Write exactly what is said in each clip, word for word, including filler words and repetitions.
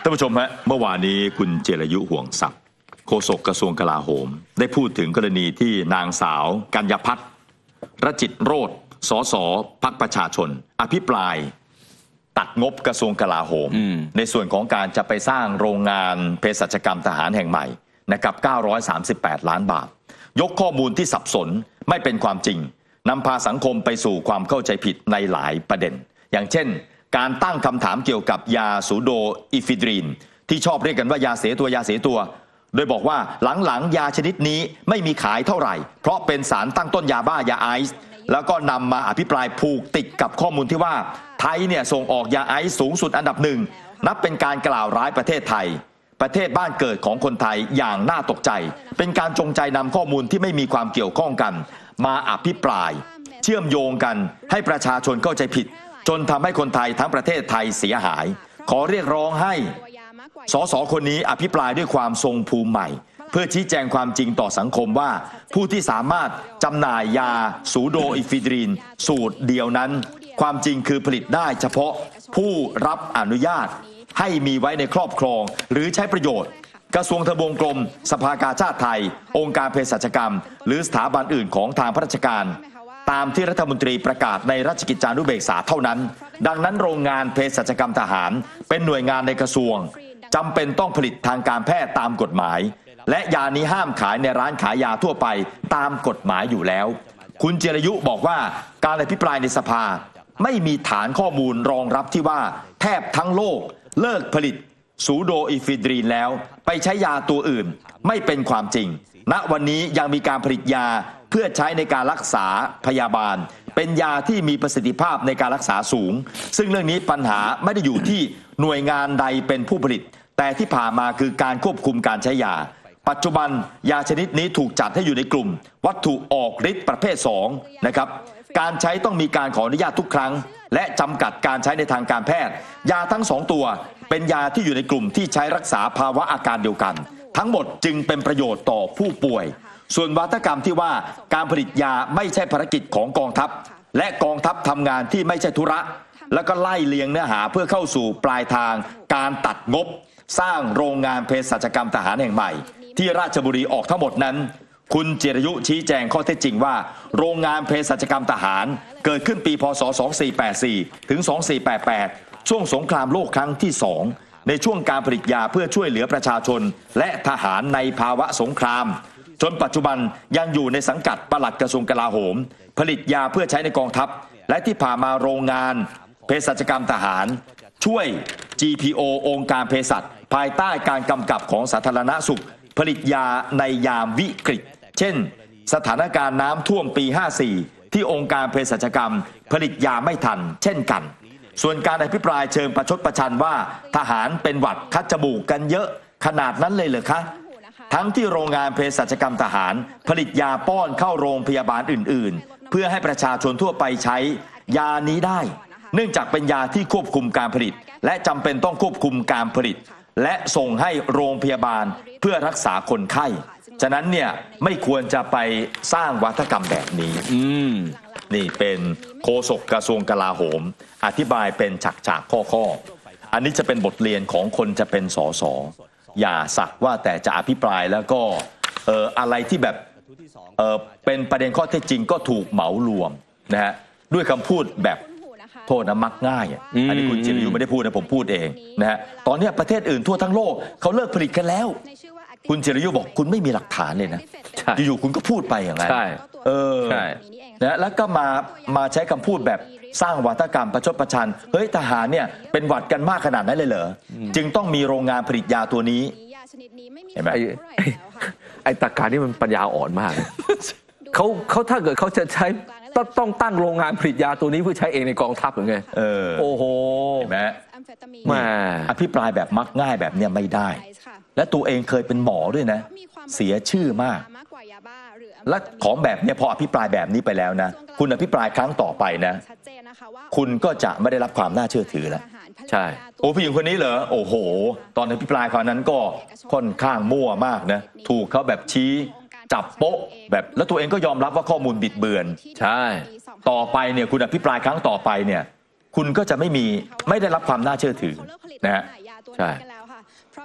ท่านผู้ชมฮะเมื่อวานนี้คุณเจรยุห่วงทรัพย์โฆษกกระทรวงกลาโหมได้พูดถึงกรณีที่นางสาวกัญญพัฒน์รจิตโรจน์สสพรรคประชาชนอภิปรายตัดงบกระทรวงกลาโหมในส่วนของการจะไปสร้างโรงงานเภสัชกรรมทหารแห่งใหม่นะครับเก้าร้อยสามสิบแปดล้านบาทยกข้อมูลที่สับสนไม่เป็นความจริงนำพาสังคมไปสู่ความเข้าใจผิดในหลายประเด็นอย่างเช่นการตั้งคำถามเกี่ยวกับยาซูโดอิฟิดรีนที่ชอบเรียกกันว่ายาเสียตัวยาเสียตัวโดยบอกว่าหลังๆยาชนิดนี้ไม่มีขายเท่าไหร่เพราะเป็นสารตั้งต้นยาบ้ายาไอซ์แล้วก็นำมาอภิปรายผูกติดกับข้อมูลที่ว่าไทยเนี่ยส่งออกยาไอซ์สูงสุดอันดับหนึ่งนับเป็นการกล่าวร้ายประเทศไทยประเทศบ้านเกิดของคนไทยอย่างน่าตกใจเป็นการจงใจนำข้อมูลที่ไม่มีความเกี่ยวข้องกันมาอภิปรายเชื่อมโยงกันให้ประชาชนเข้าใจผิดจนทำให้คนไทยทั้งประเทศไทยเสียหายขอเรียกร้องให้สสคนนี้อภิปรายด้วยความทรงภูมิใหม่เพื่อชี้แจงความจริงต่อสังคมว่าผู้ที่สามารถจำหน่ายยาซูโดอิฟิดรีนสูตรเดียวนั้นความจริงคือผลิตได้เฉพาะผู้รับอนุญาตให้มีไว้ในครอบครองหรือใช้ประโยชน์กระทรวงทบวงกรมสภากาชาดไทยองค์การเภสัชกรรมหรือสถาบันอื่นของทางราชการตามที่รัฐมนตรีประกาศในราชกิจจานุเบกษาเท่านั้นดังนั้นโรงงานเภสัชกรรมทหารเป็นหน่วยงานในกระทรวงจำเป็นต้องผลิตทางการแพทย์ตามกฎหมายและยานี้ห้ามขายในร้านขายยาทั่วไปตามกฎหมายอยู่แล้วคุณเจรยุบอกว่าการอภิปรายในสภาไม่มีฐานข้อมูลรองรับที่ว่าแทบทั้งโลกเลิกผลิตซูโดอิฟิดรีนแล้วไปใช้ยาตัวอื่นไม่เป็นความจริงณวันนี้ยังมีการผลิตยาเพื่อใช้ในการรักษาพยาบาลเป็นยาที่มีประสิทธิภาพในการรักษาสูงซึ่งเรื่องนี้ปัญหาไม่ได้อยู่ที่หน่วยงานใดเป็นผู้ผลิตแต่ที่ผ่านมาคือการควบคุมการใช้ยาปัจจุบันยาชนิดนี้ถูกจัดให้อยู่ในกลุ่มวัตถุออกฤทธิ์ประเภทสองนะครับการใช้ต้องมีการขออนุญาตทุกครั้งและจำกัดการใช้ในทางการแพทย์ยาทั้งสองตัวเป็นยาที่อยู่ในกลุ่มที่ใช้รักษาภาวะอาการเดียวกันทั้งหมดจึงเป็นประโยชน์ต่อผู้ป่วยส่วนวาทกรรมที่ว่าการผลิตยาไม่ใช่ภารกิจของกองทัพและกองทัพทำงานที่ไม่ใช่ธุระแล้วก็ไล่เลียงเนื้อหาเพื่อเข้าสู่ปลายทางการตัดงบสร้างโรงงานเภสัชกรรมทหารแห่งใหม่ที่ราชบุรีออกทั้งหมดนั้นคุณเจรยุชี้แจงข้อเท็จจริงว่าโรงงานเภสัชกรรมทหารเกิดขึ้นปีพ.ศ. สองสี่แปดสี่ถึงสองสี่แปดแปดช่วงสงครามโลกครั้งที่สองในช่วงการผลิตยาเพื่อช่วยเหลือประชาชนและทหารในภาวะสงครามจนปัจจุบันยังอยู่ในสังกัดปลัดกระทรวงกลาโหมผลิตยาเพื่อใช้ในกองทัพและที่ผ่านมาโรงงานเภสัชกรรมทหารช่วย จี พี โอ องค์การเภสัชภายใต้การกำกับของสาธารณสุขผลิตยาในยามวิกฤตเช่นสถานการณ์น้ำท่วมปีห้าสี่ที่องค์การเภสัชกรรมผลิตยาไม่ทันเช่นกันส่วนการอภิปรายเชิงประชดประชันว่าทหารเป็นหวัดคัดจมูกกันเยอะขนาดนั้นเลยเหรอคะทั้งที่โรงงานเภสัชกรรมทหารผลิตยาป้อนเข้าโรงพยาบาลอื่นๆเพื่อให้ประชาชนทั่วไปใช้ยานี้ได้เนื่องจากเป็นยาที่ควบคุมการผลิตและจำเป็นต้องควบคุมการผลิตและส่งให้โรงพยาบาลเพื่อรักษาคนไข้ฉะนั้นเนี่ยไม่ควรจะไปสร้างวัฒกรรมแบบนี้อืมนี่เป็นโฆษกกระทรวงกลาโหมอธิบายเป็นฉากๆข้อๆอันนี้จะเป็นบทเรียนของคนจะเป็นสสอย่าสักว่าแต่จะอภิปรายแล้วก็เอ่ออะไรที่แบบเอ่อเป็นประเด็นข้อเท็จจริงก็ถูกเหมารวมนะฮะด้วยคำพูดแบบโทษนะมักง่ายอันนี้คุณจิรยุไม่ได้พูดนะผมพูดเองนะฮะตอนนี้ประเทศอื่นทั่วทั้งโลกเขาเลิกผลิตกันแล้วคุณจิรยุบอกคุณไม่มีหลักฐานเลยนะอยู่ๆคุณก็พูดไปอย่างนั้นเออนะแล้วก็มามาใช้คำพูดแบบสร้างวัฒกรรมประชดประชันเฮ้ยทหารเนี่ยเป็นหวัดกันมากขนาดนั้นเลยเหรอจึงต้องมีโรงงานผลิตยาตัวนี้เห็นไหมไอ้ตรรกะนี่มันปัญญาอ่อนมากเขาเขาถ้าเกิดเขาจะใช้ต้องตั้งโรงงานผลิตยาตัวนี้เพื่อใช้เองในกองทัพหรือไงเออโอ้โหเห็นไหมมาอภิปรายแบบมักง่ายแบบเนี้ยไม่ได้และตัวเองเคยเป็นหมอด้วยนะเสียชื่อมากและของแบบนี้พออภิปรายแบบนี้ไปแล้วนะคุณอภิปรายครั้งต่อไปนะคุณก็จะไม่ได้รับความน่าเชื่อถือแล้วใช่โอ้ผู้หญิงคนนี้เหรอโอ้โหตอนอภิปรายคราวนั้นก็ค่อนข้างมั่วมากนะถูกเขาแบบชี้จับโป๊ะแบบแล้วตัวเองก็ยอมรับว่าข้อมูลบิดเบือนใช่ต่อไปเนี่ยคุณอภิปรายครั้งต่อไปเนี่ยคุณก็จะไม่มีไม่ได้รับความน่าเชื่อถือนะฮะใช่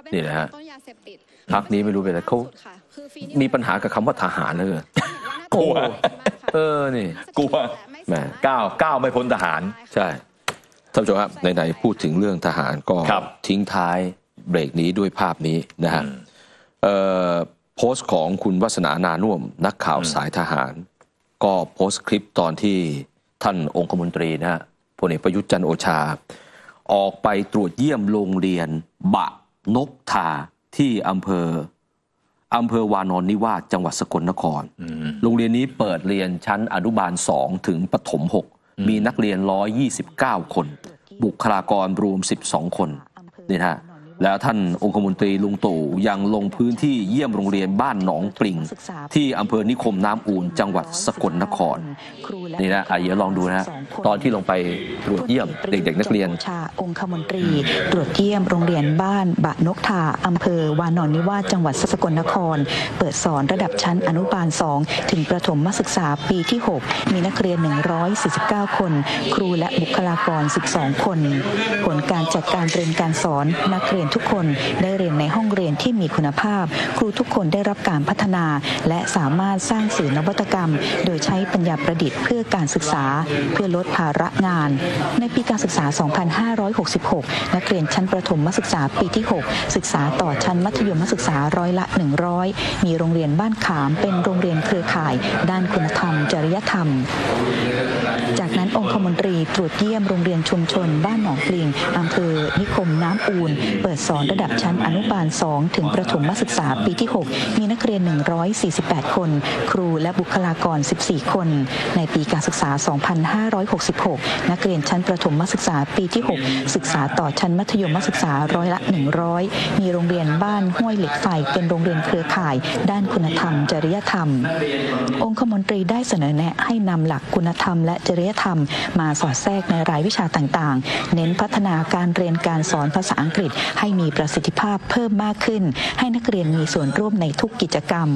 นี่นะฮะพรรคนี้ไม่รู้เป็นอะไรเขามีปัญหากับคำว่าทหารเลยกลัวเออนี่กลัวแหมก้าวก้าวไม่พ้นทหารใช่ท่านผู้ชมครับไหนๆพูดถึงเรื่องทหารก็ทิ้งท้ายเบรกนี้ด้วยภาพนี้นะฮะโพสต์ของคุณวัฒนานานุ่วมนักข่าวสายทหารก็โพสต์คลิปตอนที่ท่านองคมนตรีนะฮะพลเอกประยุทธ์จันทร์โอชาออกไปตรวจเยี่ยมโรงเรียนบะนกทาที่อำเภออำเภอวานอนนิวาสจังหวัดสกลนครโรงเรียนนี้เปิดเรียนชั้นอนุบาลสองถึงประถมหกมีนักเรียนหนึ่งร้อยยี่สิบเก้าคนบุคลากรรวมสิบสองคนนี่ฮะแล้วท่านองคมนตรีลุงตู่ยังลงพื้นที่เยี่ยมโรงเรียนบ้านหนองปริงที่อำเภอนิคมน้ำอูนจังหวัดสกลนครนี่นะเดี๋ยวลองดูนะตอนที่ลงไปตรวจเยี่ยมเด็กๆนักเรียนชาองคมนตรีตรวจเยี่ยมโรงเรียนบ้านบะนกทาอำเภอวานอนนิวาสจังหวัดสกลนครเปิดสอนระดับชั้นอนุบาลสองถึงประถมศึกษาปีที่หกมีนักเรียนหนึ่งร้อยสี่สิบเก้าคนครูและบุคลากรสิบสองคนผลการจัดการเรียนการสอนนักเรียนทุกคนได้เรียนในห้องเรียนที่มีคุณภาพครูทุกคนได้รับการพัฒนาและสามารถสร้างสื่อนวัตกรรมโดยใช้ปัญญาประดิษฐ์เพื่อการศึกษาเพื่อลดภาระงานในปีการศึกษา สองพันห้าร้อยหกสิบหก นักเรียนชั้นประถมศึกษาปีที่หกศึกษาต่อชั้นมัธยมศึกษาร้อยละหนึ่งร้อยมีโรงเรียนบ้านขามเป็นโรงเรียนเครือข่ายด้านคุณธรรมจริยธรรมจากนั้นองคมนตรีตรวจเยี่ยมโรงเรียนชุมชนบ้านหนองปลิงอำเภอนิคมน้ำอูนเปิดสอนระดับชั้นอนุบาลสองถึงประถมศึกษาปีที่หกมีนักเรียนหนึ่งร้อยสี่สิบแปดคนครูและบุคลากรสิบสี่คนในปีการศึกษา สองพันห้าร้อยหกสิบหก นักเรียนชั้นประถมศึกษาปีที่หกศึกษาต่อชั้นมัธยมศึกษาร้อยละหนึ่งร้อยมีโรงเรียนบ้านห้วยเหล็กไฟเป็นโรงเรียนเครือข่ายด้านคุณธรรมจริยธรรมองคมนตรีได้เสนอแนะให้นำหลักคุณธรรมและจริยธรรมมาสอดแทรกในรายวิชาต่างๆเน้นพัฒนาการเรียนการสอนภาษาอังกฤษให้มีประสิทธิภาพเพิ่มมากขึ้นให้นักเรียนมีส่วนร่วมในทุกกิจกรรม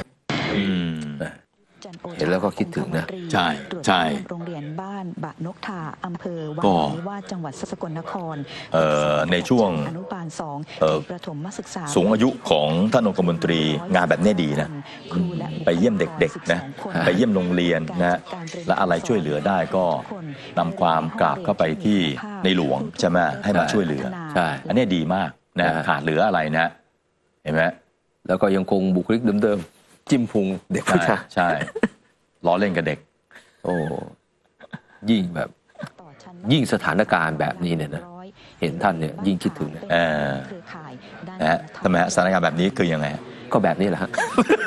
เห็นแล้วก็คิดถึงนะใช่ใช่โรงเรียนบ้านบะนกทาอำเภอวานอนนิวาสจังหวัดสกลนครเอ่อในช่วงอนุบาลสองประถมศึกษาสูงอายุของท่านองคมนตรีงานแบบนี้ดีนะไปเยี่ยมเด็กๆนะไปเยี่ยมโรงเรียนนะและอะไรช่วยเหลือได้ก็นำความกราบเข้าไปที่ในหลวงใช่ไหมให้มาช่วยเหลือใช่อันนี้ดีมากนะขาดเหลืออะไรนะเห็นไหมแล้วก็ยังคงบุคลิกเดิมๆจิ้มพุงเด็กผู้ชายใช่ล้อเล่นกับเด็กโอ้ยิ่งแบบยิ่งสถานการณ์แบบนี้เนี่ยนะเห็นท่านเนี่ยยิ่งคิดถึงนะเออนะทำไมสถานการณ์แบบนี้คือยังไงก็แบบนี้แหละฮะ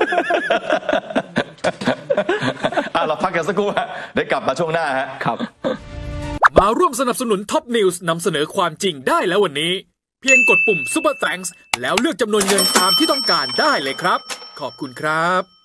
เราพักกันสักครู่ฮะได้กลับมาช่วงหน้าฮะครับมาร่วมสนับสนุนท็อปนิวส์นำเสนอความจริงได้แล้ววันนี้เพียงกดปุ่ม Super Thanks แล้วเลือกจำนวนเงินตามที่ต้องการได้เลยครับขอบคุณครับ